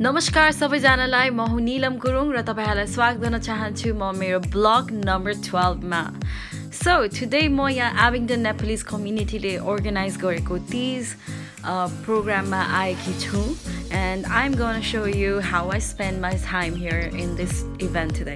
नमस्कार सबैजनालाई म हुँ नीलम गुरुङ र तपाईहरुलाई स्वागत गर्न चाहन्छु म मेरो ब्लग नम्बर 12 मा So today म यहाँ Abingdon Nepalese community ले organize गरेको Teej प्रोग्राममा आएकी छु and I'm going to show you how I spend my time here in this event today.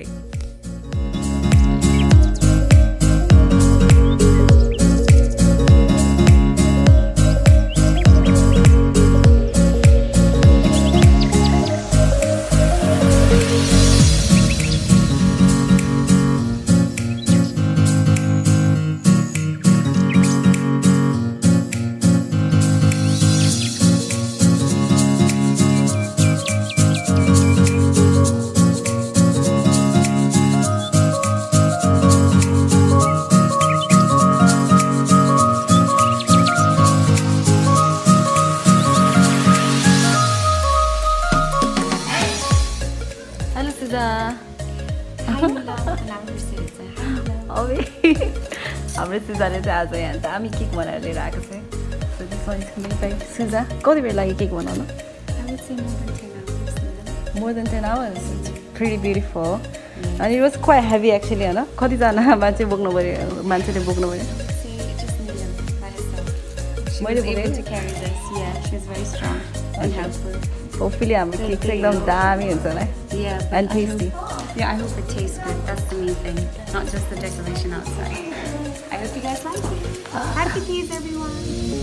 हाम्रो सुजाले चाहिँ आज यहाँ दामी केक बनाएर लिएर आएको छ So this one is coming by Suza. कति बेर लाग्यो केक बनाउन? I would say More than 10 hours. It's pretty beautiful. And it was quite heavy actually, हैन? कति जना मान्छेले बोक्नु पर्यो? just Neelam by herself. She was able to carry this. Yeah, she was very strong and helpful. Hopefully हाम्रो cake चाहिँ एकदम दामी हुन्छ होला. Yeah, and tasty. Yeah, I hope it tastes good. That's the main thing, not just the decoration outside. I hope you guys like it. Happy Teej, everyone.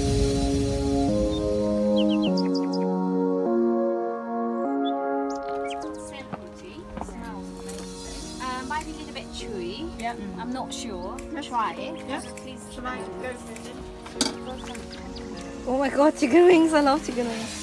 Sample tea. Smells amazing. Might be a little bit chewy. Yeah. I'm not sure. Try it. Yeah. Please Shall I go for it? Oh my god, chicken wings. I love chicken wings.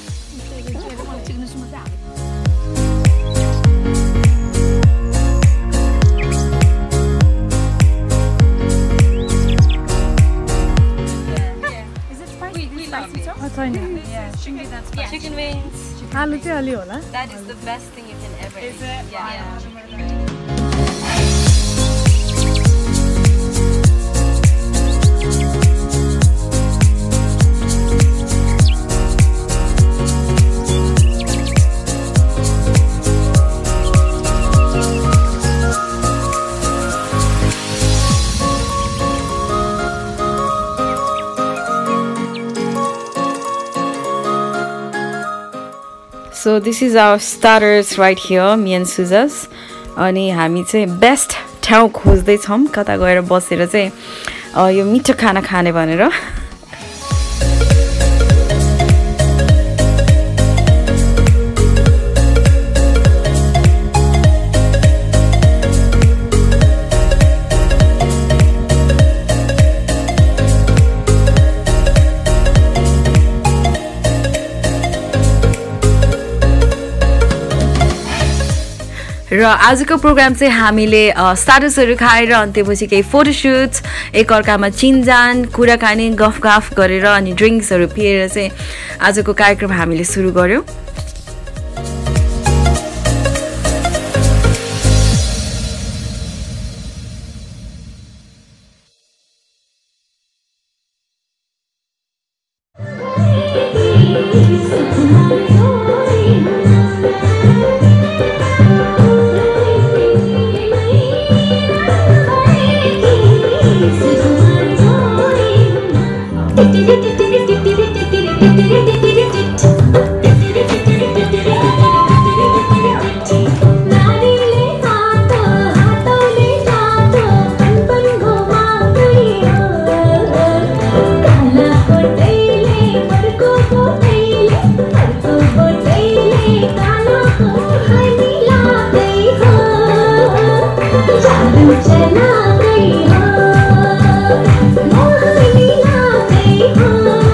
Chicken wings. That is the best thing you can ever eat. Is it? Yeah. So this is our starters right here, me and Suza's. अनि हामी चाहिँ best ठाउँ खोज्दै छौं कता गएर बसेर चाहिँ यो मिठो खाना खाने भनेर. र आजको प्रोग्राम चाहिँ हामीले स्टाटसहरु खाएर अनि त्यसपछि केही फोटोशुट्स एक अर्कामा चिनजान कुराकानी गफगाफ गरेर अनि ड्रिंक्सहरु पिएर चाहिँ आजको कार्यक्रम हामीले सुरु गर्यौं. चला गई हो मोहनी ला गई हो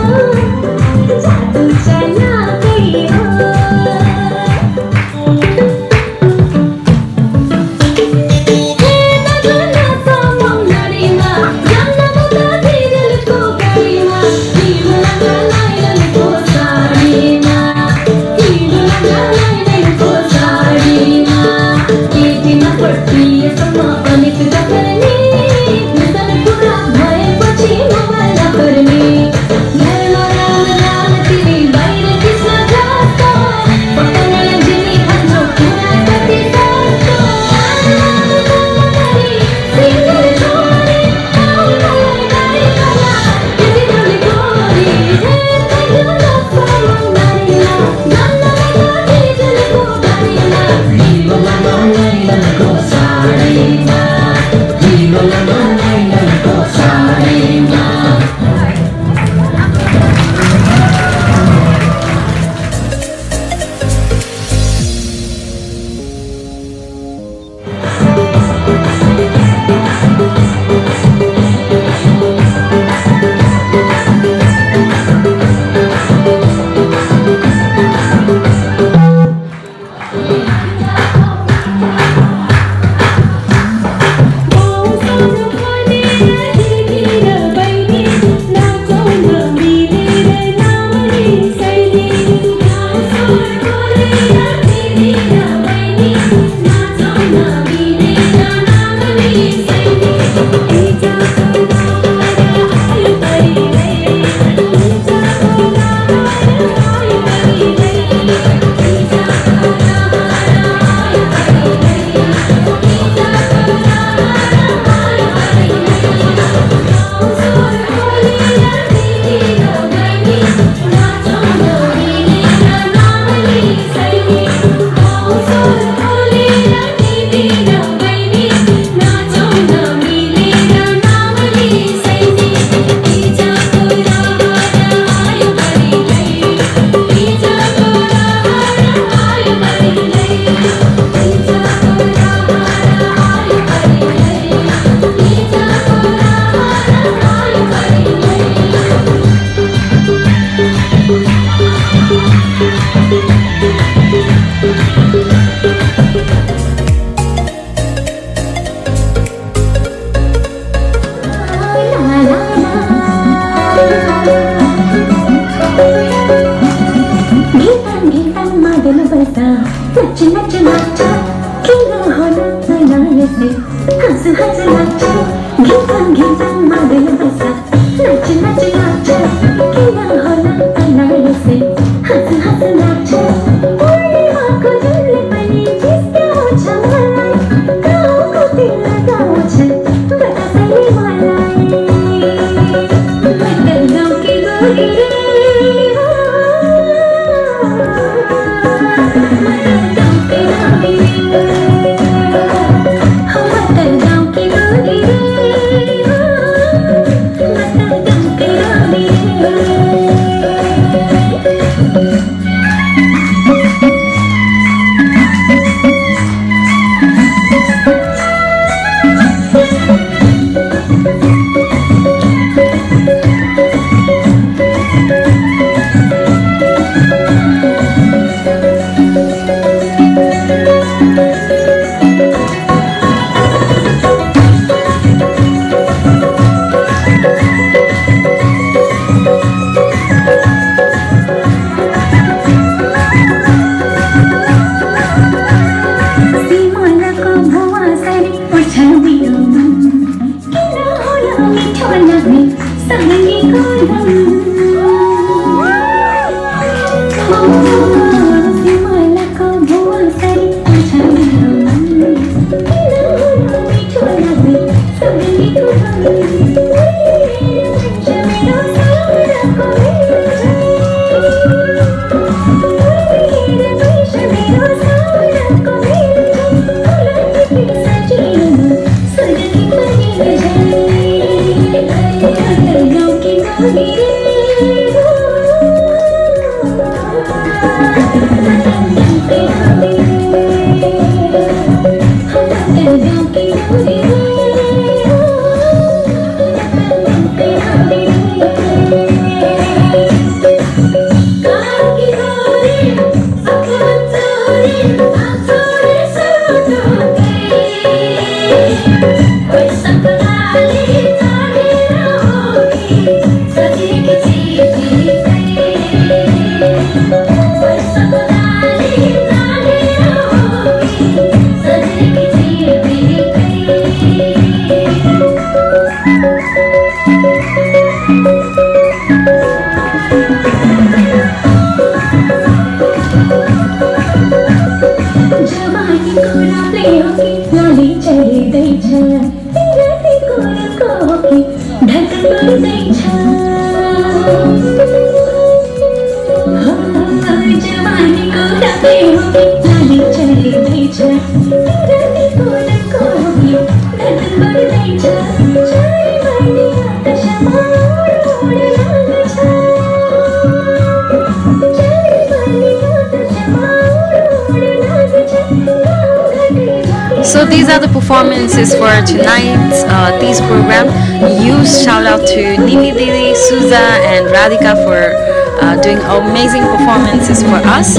So these are the performances for tonight's Teej program. Huge shout out to Nimi Didi, Suza and Radhika for doing amazing performances for us.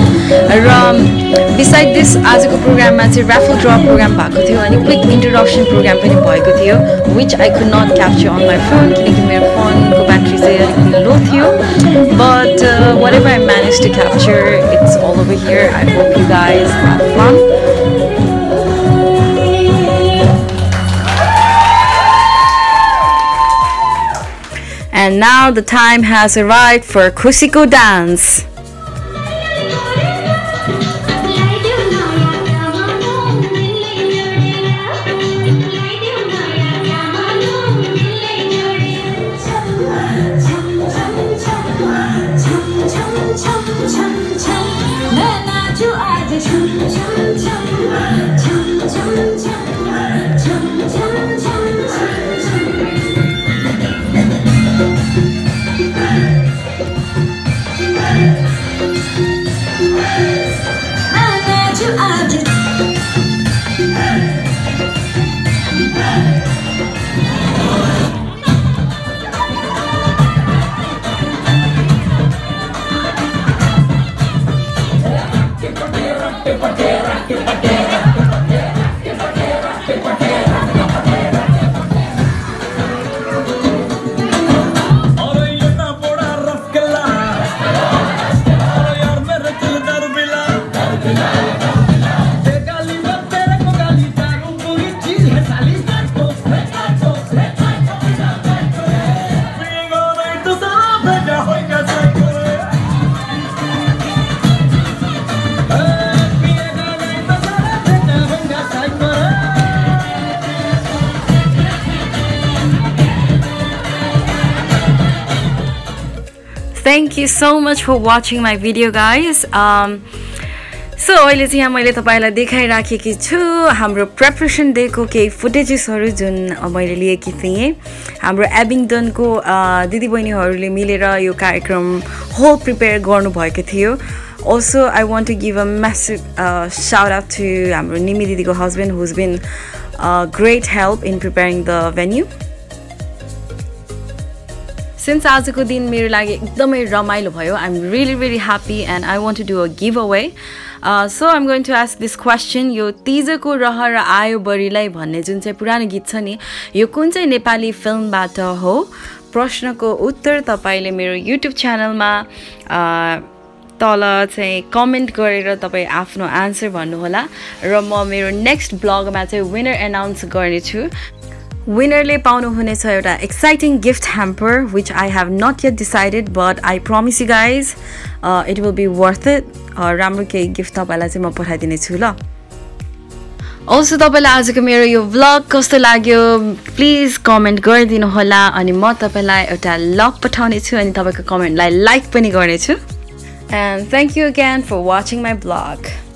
Beside this, आजको प्रोग्राममा चाहिँ raffle draw program भएको थियो अनि quick introduction program पनि भएको थियो, which I could not capture on my phone किनकि मेरो फोनको ब्याट्री चाहिँ अलिकति लो थियो. But whatever I managed to capture, it's all over here. I hope you guys have fun. And now the time has arrived for Kusiko dance. thank you so much for watching my video, guys. So अहिले चाहिँ यहाँ मैले तपाईलाई देखाइराखेकी छु हाम्रो preparation day को केही फुटेजेसहरु जुन मैले लिएकी थिएँ हाम्रो एबिङडनको दिदीबहिनीहरुले मिलेर यो कार्यक्रम होल प्रिपेयर गर्नु भएको थियो Also, I want to give a massive shout out to हाम्रो निमी दिदीको husband who's been great help in preparing the venue. Since आजको दिन मेरो लागि एकदमै रमाइलो भयो, I'm really happy and I want to do a giveaway. So I'm going to ask this question. यो तीजको रहर र आयो बरीलाई भन्ने जुन चाहिँ पुरानो गीत छ नि, यो कुन चाहिँ नेपाली फिल्मबाट हो? प्रश्नको उत्तर तपाईले मेरो YouTube च्यानलमा तल चाहिँ कमेन्ट गरेर तपाई आफ्नो आन्सर भन्नु होला र म मेरो नेक्स्ट ब्लगमा चाहिँ विनर अनाउन्स गर्ने छु विनरले पाउनु हुनेछ एउटा exciting gift hamper which I have not yet decided but I promise you guys it will be worth it राम्रो केही गिफ्ट तपाईलाई चाहिँ म पठाइदिने छु ल Also तपाईलाई आजको मेरो यो vlog कस्तो लाग्यो प्लिज कमेन्ट गरिदिनु होला अनि म तपाईलाई एउटा लभ पठाउने छु अनि तपाईको कमेन्टलाई लाइक पनि गर्ने छु And thank you again for watching my vlog.